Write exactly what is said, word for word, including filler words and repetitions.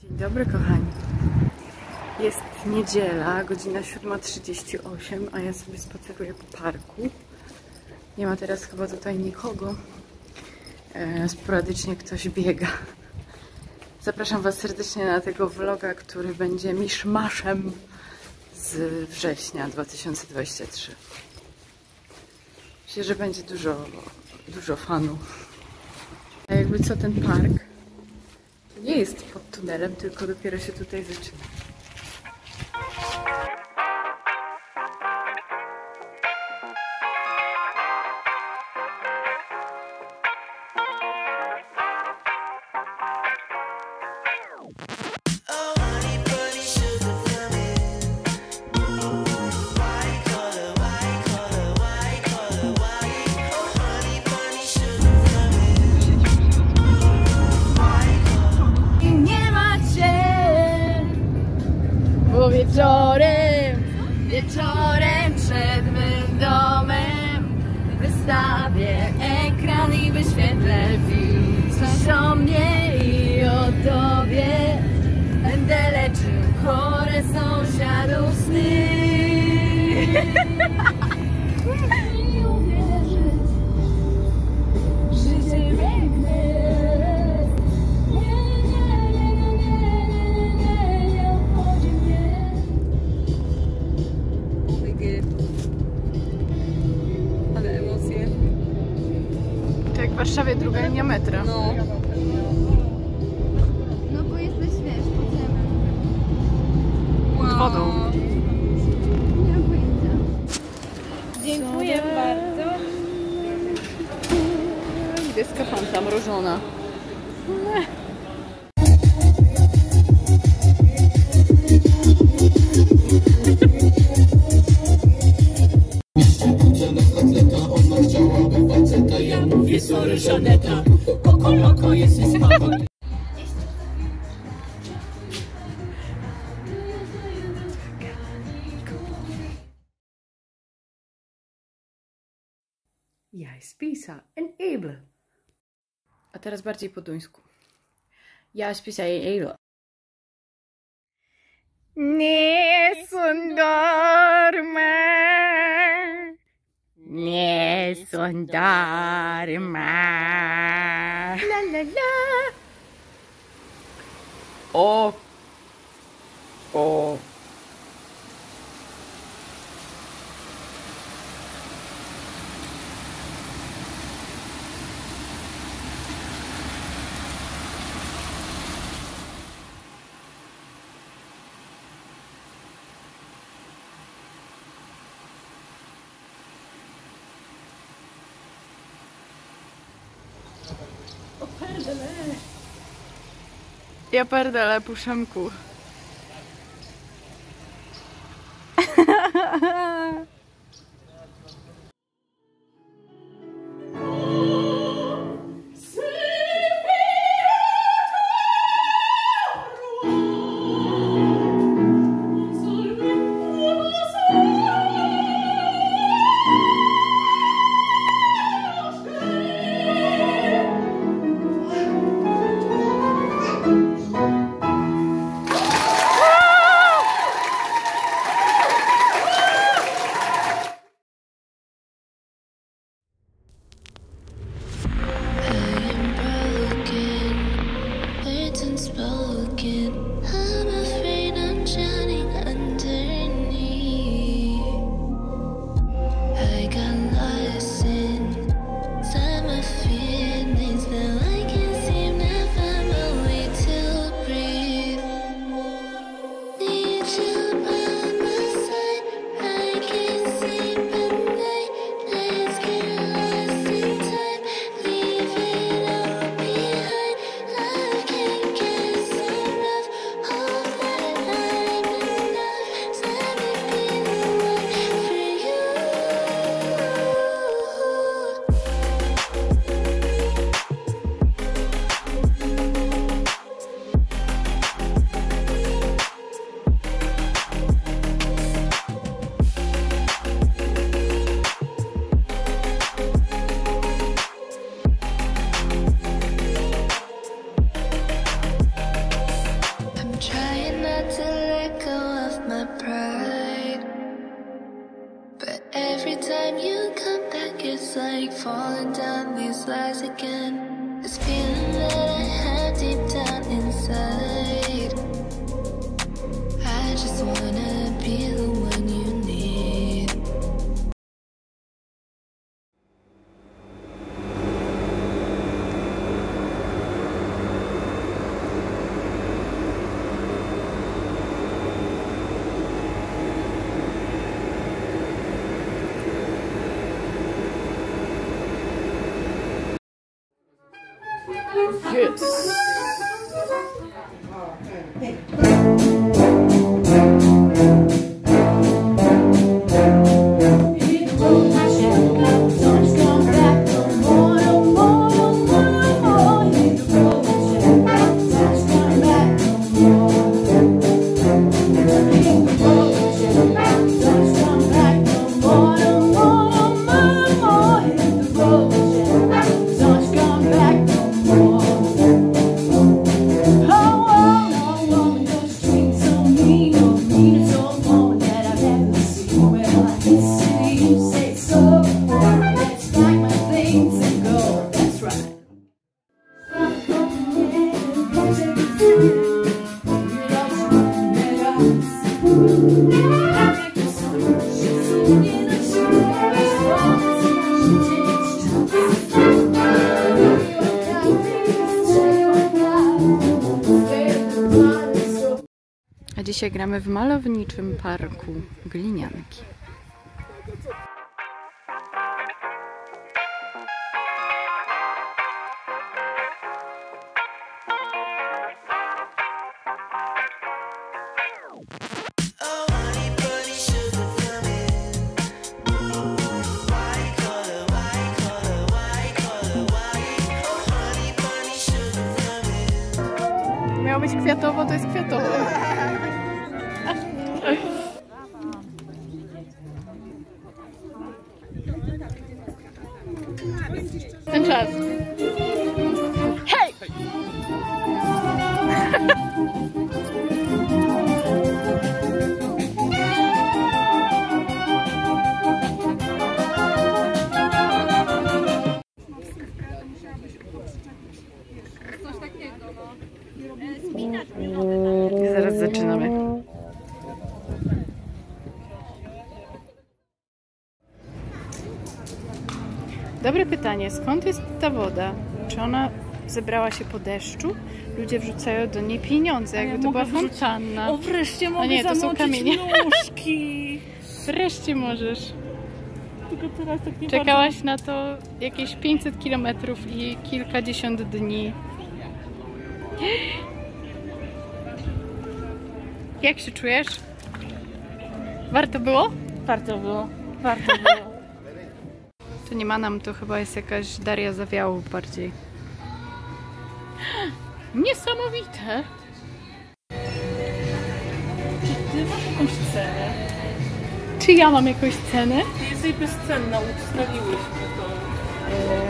Dzień dobry kochani. Jest niedziela, godzina siódma trzydzieści osiem, a ja sobie spaceruję po parku. Nie ma teraz chyba tutaj nikogo. E, sporadycznie ktoś biega. Zapraszam Was serdecznie na tego vloga, który będzie miszmaszem z września dwa tysiące dwudziestego trzeciego. Myślę, że będzie dużo, dużo fanów. A jakby co, ten park nie jest pod tunelem, tylko dopiero się tutaj zaczyna. Wieczorem, wieczorem przed mym domem wystawię ekran i wyświetlę film. Coś o mnie i o tobie. Będę leczył chore sąsiadów sny. Życie piękne. W Warszawie druga linia metra. No. No bo jesteś, wiesz, pod ziemią. Pod wodą. Nie mam pojęcia. Dziękuję bardzo. Deska fanta mrożona. Sorry, Żaneta, koko loko jest słabo. Ja spisa en able. A teraz bardziej po duńsku. Ja spisa en able. Nie sundorma. Nie sundorma. La la la. O. O. Ja perdele po Przemku. feels like falling down these lies again. This feeling that I have deep down inside. I just wanna be the one you need. Yes. A dzisiaj gramy w malowniczym parku Glinianki. Miało być kwiatowo, to jest kwiatowo. Ten czas. Hej! I zaraz zaczynamy. Dobre pytanie, skąd jest ta woda? Czy ona zebrała się po deszczu? Ludzie wrzucają do niej pieniądze, jakby ja to była fontanna. O, wreszcie mogę A nie, to są kamienie. nóżki. Wreszcie możesz. Tylko teraz tak nie Czekałaś bardzo... na to jakieś pięćset kilometrów i kilkadziesiąt dni. Jak się czujesz? Warto było? Warto było. Warto było. To nie ma nam, to chyba jest jakaś Daria Zawiałów bardziej. Niesamowite! Czy ty masz jakąś cenę? Czy ja mam jakąś cenę? Ty jesteś bezcenna, ustawiłyśmy to.